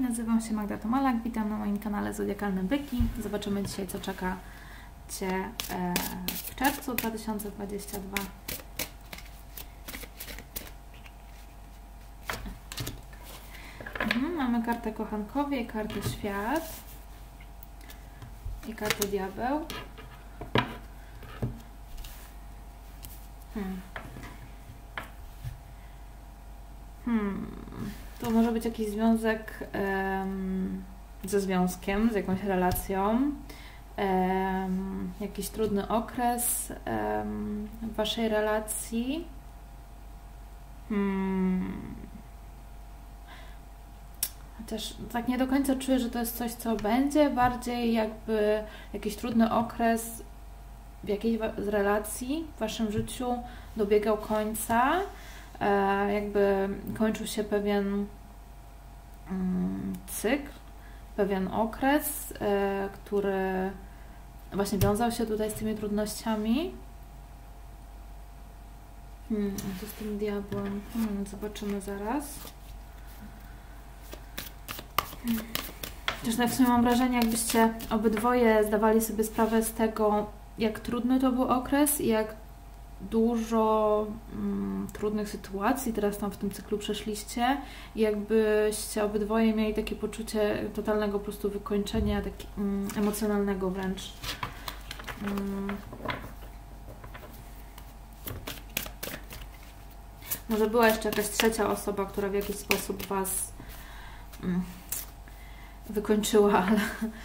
nazywam się Magda Tomalak, witam na moim kanale Zodiakalne Byki. Zobaczymy dzisiaj, co czeka Cię w czerwcu 2022. Mamy kartę Kochankowie, kartę Świat i kartę Diabeł. To może być jakiś związek ze związkiem, z jakąś relacją, jakiś trudny okres w Waszej relacji. Chociaż tak nie do końca czuję, że to jest coś, co będzie, bardziej jakby jakiś trudny okres w jakiejś z relacji w Waszym życiu dobiegał końca. Jakby kończył się pewien cykl, pewien okres, który właśnie wiązał się tutaj z tymi trudnościami. Co z tym diabłem? Zobaczymy zaraz. Też tak w sumie mam wrażenie, jakbyście obydwoje zdawali sobie sprawę z tego, jak trudny to był okres i jak dużo trudnych sytuacji teraz tam w tym cyklu przeszliście i jakbyście obydwoje mieli takie poczucie totalnego po prostu wykończenia, tak, emocjonalnego wręcz. Może była jeszcze jakaś trzecia osoba, która w jakiś sposób Was wykończyła, ale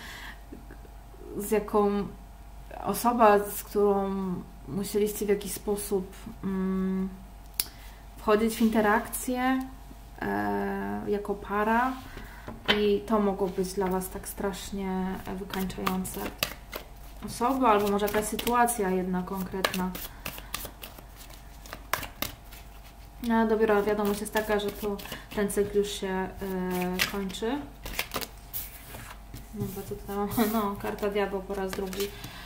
z jaką osoba, z którą musieliście w jakiś sposób wchodzić w interakcję jako para i to mogło być dla Was tak strasznie wykańczające. Osoba albo może jakaś sytuacja jedna konkretna. No dopiero wiadomość jest taka, że to ten cykl już się kończy. No bo co tutaj no, karta Diabeł po raz drugi.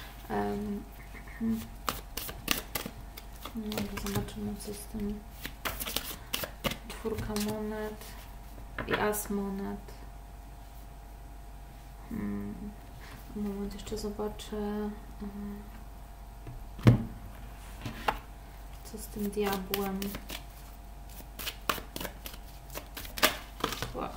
No, zobaczymy, co z tym. Czwórka monet i as monet. Moment, jeszcze zobaczę, co z tym diabłem. Wow.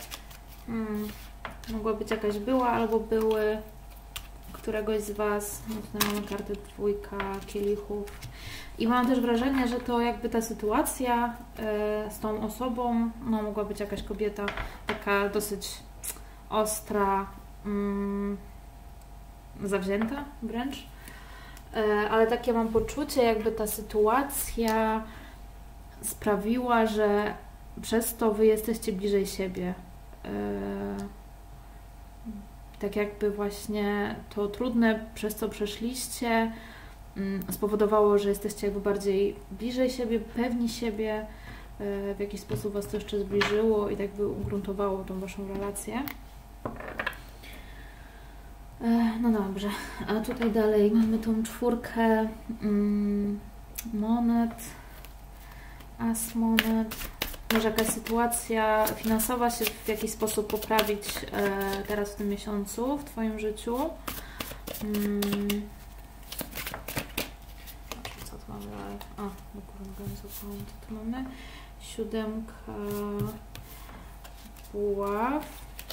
Mogła być jakaś była albo były któregoś z Was. No tutaj mamy kartę dwójka kielichów. I mam też wrażenie, że to jakby ta sytuacja z tą osobą, no mogła być jakaś kobieta taka dosyć ostra, zawzięta wręcz. Ale takie mam poczucie, jakby ta sytuacja sprawiła, że przez to Wy jesteście bliżej siebie. Tak jakby właśnie to trudne, przez co przeszliście, spowodowało, że jesteście jakby bardziej bliżej siebie, pewni siebie, w jakiś sposób Was to jeszcze zbliżyło i tak by ugruntowało tą Waszą relację. No dobrze, a tutaj dalej mamy tą czwórkę monet, as monet. Może jakaś sytuacja finansowa się w jakiś sposób poprawić teraz w tym miesiącu, w Twoim życiu. Co tu mamy dalej? A, co tu mamy? Siódemka buław.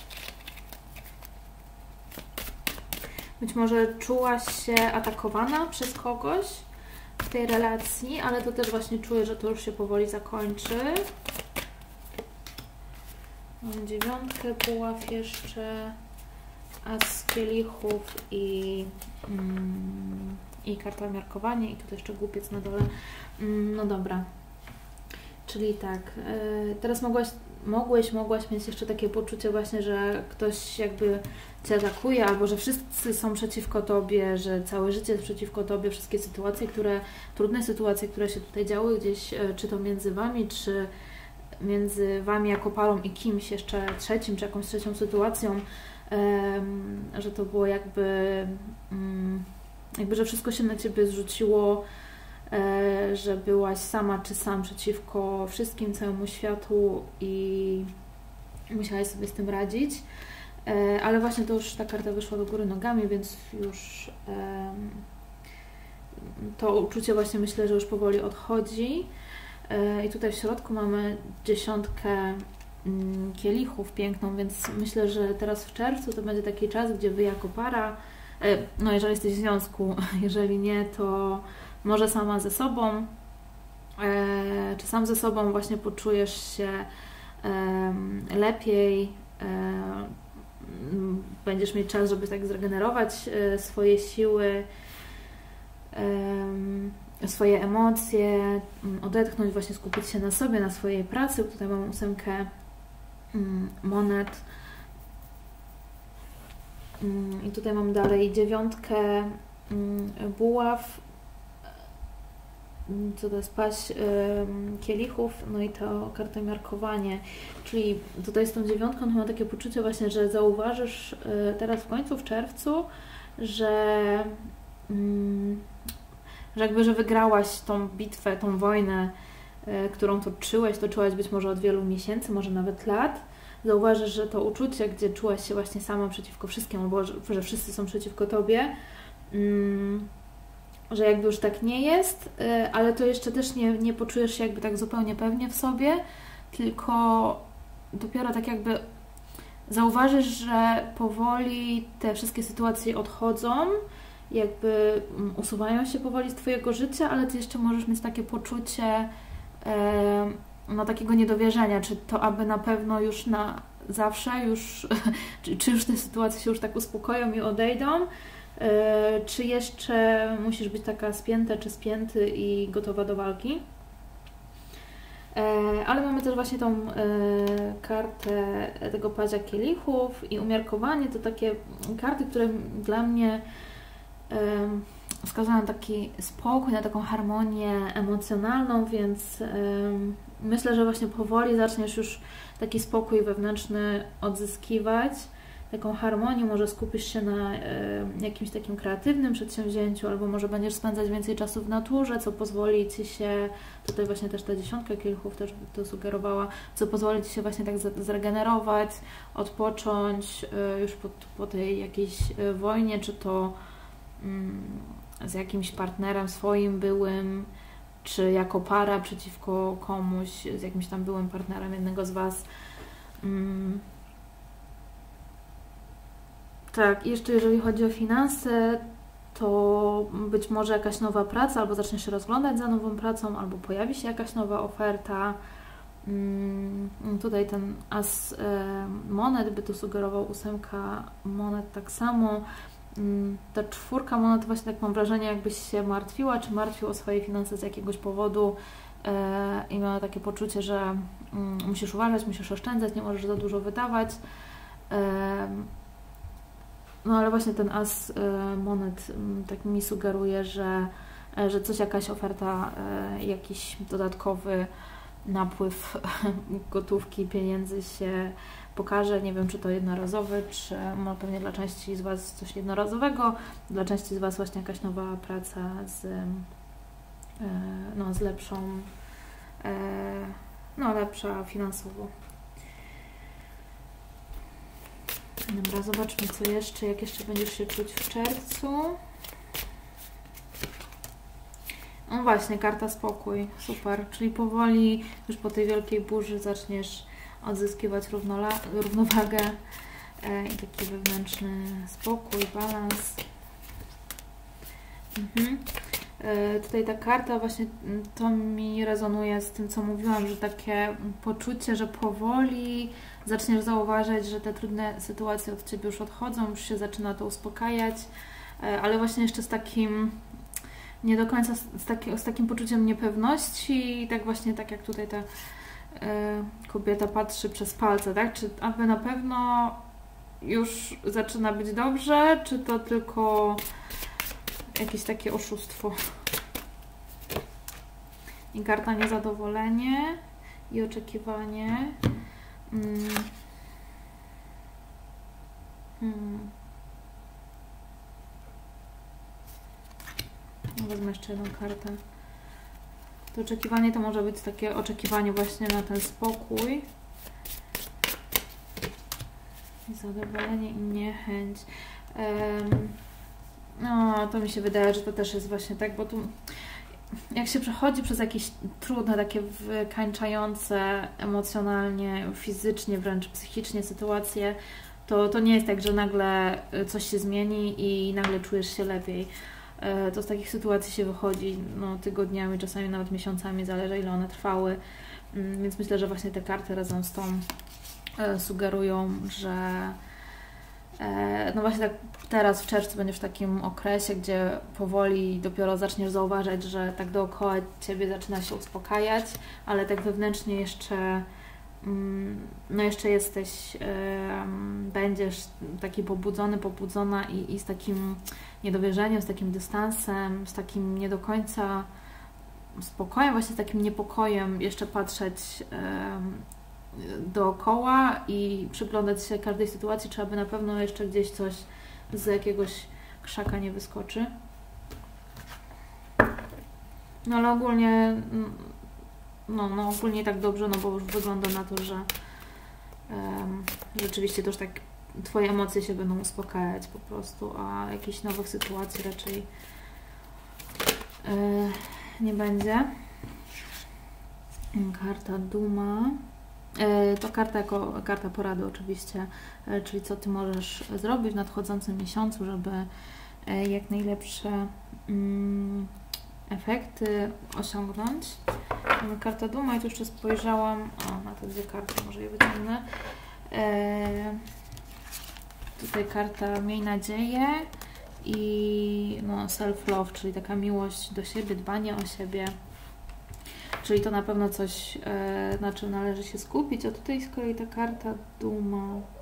Być może czułaś się atakowana przez kogoś w tej relacji, ale to też właśnie czuję, że to już się powoli zakończy. Mam dziewiątkę buław jeszcze, as kielichów i karta miarkowanie i tutaj jeszcze głupiec na dole. No dobra. Czyli tak, teraz mogłaś mieć jeszcze takie poczucie właśnie, że ktoś jakby Cię atakuje, albo że wszyscy są przeciwko Tobie, że całe życie jest przeciwko Tobie, wszystkie sytuacje, trudne sytuacje, które się tutaj działy gdzieś, czy to między Wami, czy między Wami jako parą i kimś jeszcze trzecim, czy jakąś trzecią sytuacją, że to było jakby, że wszystko się na Ciebie zrzuciło, że byłaś sama czy sam przeciwko wszystkim, całemu światu i musiałaś sobie z tym radzić. Ale właśnie to już ta karta wyszła do góry nogami, więc już to uczucie właśnie myślę, że już powoli odchodzi. I tutaj w środku mamy 10 kielichów piękną, więc myślę, że teraz w czerwcu to będzie taki czas, gdzie Wy jako para, no jeżeli jesteś w związku, jeżeli nie, to może sama ze sobą, czy sam ze sobą właśnie poczujesz się lepiej, będziesz mieć czas, żeby tak zregenerować swoje siły, swoje emocje, odetchnąć, właśnie skupić się na sobie, na swojej pracy. Tutaj mam 8 monet i tutaj mam dalej 9 buław, co to jest paź kielichów, no i to karta miarkowanie, czyli tutaj z tą 9 mam takie poczucie właśnie, że zauważysz teraz w końcu, w czerwcu, że że wygrałaś tą bitwę, tą wojnę, którą toczyłaś być może od wielu miesięcy, może nawet lat. Zauważysz, że to uczucie, gdzie czułaś się właśnie sama przeciwko wszystkim, albo że wszyscy są przeciwko Tobie, że jakby już tak nie jest, ale to jeszcze też nie poczujesz się jakby tak zupełnie pewnie w sobie, tylko dopiero tak jakby zauważysz, że powoli te wszystkie sytuacje odchodzą, jakby usuwają się powoli z Twojego życia, ale Ty jeszcze możesz mieć takie poczucie no, takiego niedowierzenia, czy to aby na pewno już na zawsze, czy już te sytuacje się już tak uspokoją i odejdą, czy jeszcze musisz być taka spięta czy spięty i gotowa do walki. Ale mamy też właśnie tą kartę tego padzia kielichów i umiarkowanie, to takie karty, które dla mnie wskazują na taki spokój, na taką harmonię emocjonalną, więc myślę, że właśnie powoli zaczniesz już taki spokój wewnętrzny odzyskiwać, taką harmonię, może skupisz się na jakimś takim kreatywnym przedsięwzięciu, albo może będziesz spędzać więcej czasu w naturze, co pozwoli Ci się, tutaj właśnie też ta 10 kielichów też by to sugerowała, co pozwoli Ci się właśnie tak zregenerować, odpocząć już po tej jakiejś wojnie, czy to z jakimś partnerem swoim byłym, czy jako para przeciwko komuś, z jakimś tam byłym partnerem jednego z Was. Tak, i jeszcze jeżeli chodzi o finanse, to być może jakaś nowa praca, albo zaczniesz się rozglądać za nową pracą, albo pojawi się jakaś nowa oferta. Tutaj ten as monet by tu sugerował, 8 monet tak samo. Ta 4 monet właśnie tak mam wrażenie, jakbyś się martwiła, czy martwił o swoje finanse z jakiegoś powodu i miała takie poczucie, że musisz uważać, musisz oszczędzać, nie możesz za dużo wydawać. No ale właśnie ten as monet tak mi sugeruje, że coś, jakaś oferta, jakiś dodatkowy napływ gotówki, pieniędzy się pokaże. Nie wiem, czy to jednorazowy, czy no, pewnie dla części z Was coś jednorazowego, dla części z Was właśnie jakaś nowa praca z lepszą, lepsza finansowo. Dobra, zobaczmy co jeszcze, jak jeszcze będziesz się czuć w czerwcu. No właśnie, karta spokój, super, czyli powoli już po tej wielkiej burzy zaczniesz odzyskiwać równowagę i taki wewnętrzny spokój, balans. Tutaj ta karta właśnie to mi rezonuje z tym, co mówiłam, że takie poczucie, że powoli zaczniesz zauważać, że te trudne sytuacje od Ciebie już odchodzą, już się zaczyna to uspokajać, ale właśnie jeszcze z takim nie do końca z takim poczuciem niepewności i tak właśnie, tak jak tutaj ta kobieta patrzy przez palce, tak? Czy aby na pewno już zaczyna być dobrze, czy to tylko jakieś takie oszustwo? I karta niezadowolenie i oczekiwanie. Wezmę jeszcze jedną kartę. To oczekiwanie to może być takie oczekiwanie właśnie na ten spokój. Zadowolenie i niechęć. No, to mi się wydaje, że to też jest właśnie tak, bo tu jak się przechodzi przez jakieś trudne, takie wykańczające emocjonalnie, fizycznie, wręcz psychicznie sytuacje, to nie jest tak, że nagle coś się zmieni i nagle czujesz się lepiej. To z takich sytuacji się wychodzi tygodniami, czasami nawet miesiącami, zależy ile one trwały. Więc myślę, że właśnie te karty razem z tą sugerują, że no właśnie tak teraz w czerwcu będziesz w takim okresie, gdzie powoli dopiero zaczniesz zauważać, że tak dookoła Ciebie zaczyna się uspokajać, ale tak wewnętrznie jeszcze jeszcze jesteś, będziesz taki pobudzona i z takim niedowierzeniem, z takim dystansem, z takim nie do końca spokojem, właśnie z takim niepokojem jeszcze patrzeć dookoła i przyglądać się każdej sytuacji, czy aby na pewno jeszcze gdzieś coś z jakiegoś krzaka nie wyskoczy. No ale ogólnie ogólnie tak dobrze, bo już wygląda na to, że rzeczywiście też tak Twoje emocje się będą uspokajać po prostu, a jakichś nowych sytuacji raczej nie będzie. Karta Duma. To karta jako karta porady oczywiście, czyli co Ty możesz zrobić w nadchodzącym miesiącu, żeby jak najlepsze efekty osiągnąć. Mamy kartę Duma i tu jeszcze spojrzałam na te dwie karty, może je wyciągnę. Tutaj karta Miej nadzieję i self-love, czyli taka miłość do siebie, dbanie o siebie. Czyli to na pewno coś, na czym należy się skupić. A tutaj z kolei ta karta Duma.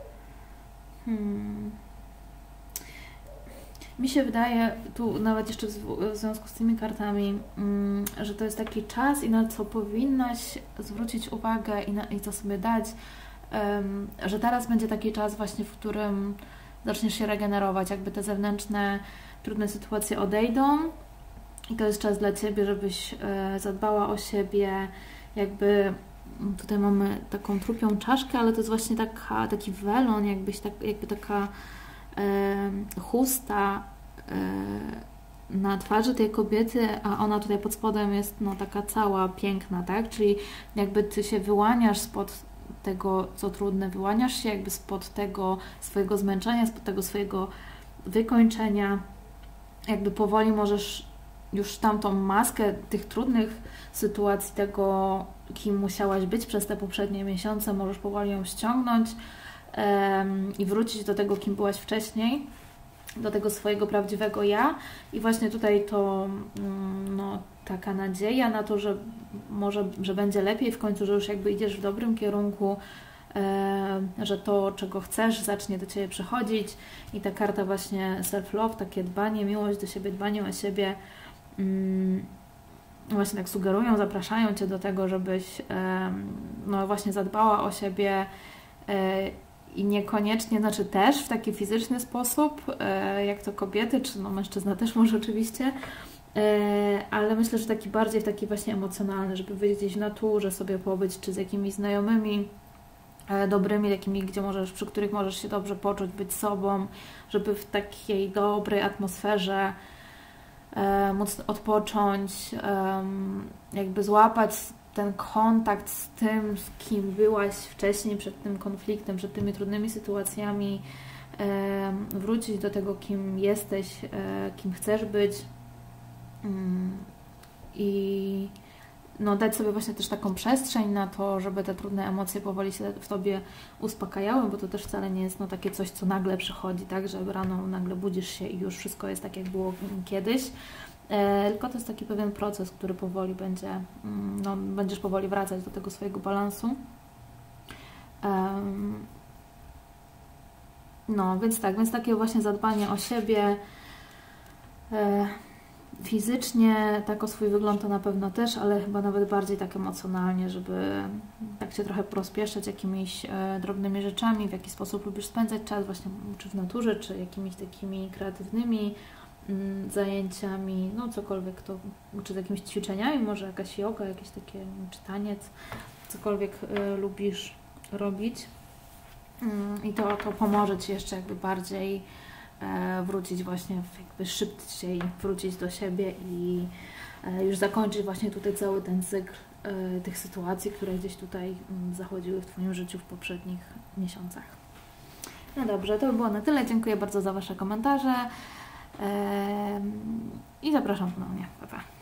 Mi się wydaje, tu nawet jeszcze w związku z tymi kartami, że to jest taki czas i na co powinnaś zwrócić uwagę i co sobie dać, że teraz będzie taki czas właśnie, w którym zaczniesz się regenerować, jakby te zewnętrzne, trudne sytuacje odejdą i to jest czas dla Ciebie, żebyś zadbała o siebie, jakby tutaj mamy taką trupią czaszkę, ale to jest właśnie taki welon, jakby taka chusta na twarzy tej kobiety, a ona tutaj pod spodem jest taka cała piękna, tak? Czyli jakby Ty się wyłaniasz spod tego, co trudne, wyłaniasz się jakby spod tego swojego zmęczenia, spod tego swojego wykończenia, jakby powoli możesz już tamtą maskę tych trudnych sytuacji, tego, kim musiałaś być przez te poprzednie miesiące, możesz powoli ją ściągnąć i wrócić do tego, kim byłaś wcześniej, do tego swojego prawdziwego ja. I właśnie tutaj to taka nadzieja na to, że że będzie lepiej w końcu, że już jakby idziesz w dobrym kierunku, że to, czego chcesz, zacznie do Ciebie przychodzić. I ta karta właśnie self-love, takie dbanie, miłość do siebie, dbanie o siebie, właśnie tak sugerują, zapraszają Cię do tego, żebyś właśnie zadbała o siebie i niekoniecznie, znaczy też w taki fizyczny sposób, jak to kobiety, czy mężczyzna też może oczywiście, ale myślę, że taki bardziej taki właśnie emocjonalny, żeby wyjść gdzieś w naturze, sobie pobyć, czy z jakimiś znajomymi dobrymi, takimi, przy których możesz się dobrze poczuć, być sobą, żeby w takiej dobrej atmosferze móc odpocząć, jakby złapać ten kontakt z tym, z kim byłaś wcześniej, przed tym konfliktem, przed tymi trudnymi sytuacjami, wrócić do tego, kim jesteś, kim chcesz być i dać sobie właśnie też taką przestrzeń na to, żeby te trudne emocje powoli się w Tobie uspokajały, bo to też wcale nie jest takie coś, co nagle przychodzi, tak, że rano nagle budzisz się i już wszystko jest tak, jak było kiedyś, tylko to jest taki pewien proces, który powoli będziesz powoli wracać do tego swojego balansu. Więc takie właśnie zadbanie o siebie, fizycznie, tak o swój wygląd to na pewno też, ale chyba nawet bardziej tak emocjonalnie, żeby tak się trochę porozpieszczać jakimiś drobnymi rzeczami, w jaki sposób lubisz spędzać czas, właśnie czy w naturze, czy jakimiś takimi kreatywnymi zajęciami, cokolwiek to, czy z jakimiś ćwiczeniami, może jakaś joga, jakieś takie, czy taniec, cokolwiek lubisz robić. I to pomoże Ci jeszcze jakby bardziej wrócić właśnie, jakby szybciej wrócić do siebie i już zakończyć właśnie tutaj cały ten cykl tych sytuacji, które gdzieś tutaj zachodziły w Twoim życiu w poprzednich miesiącach. No dobrze, to by było na tyle. Dziękuję bardzo za Wasze komentarze i zapraszam ponownie. Pa, pa.